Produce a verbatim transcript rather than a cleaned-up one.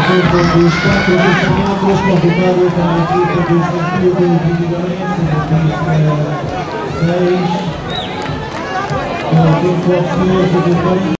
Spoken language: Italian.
tempo dos quatro campeonatos, convocado para a equipa do Estoril do Vidigarense, na pista seis, com o tempo oficioso de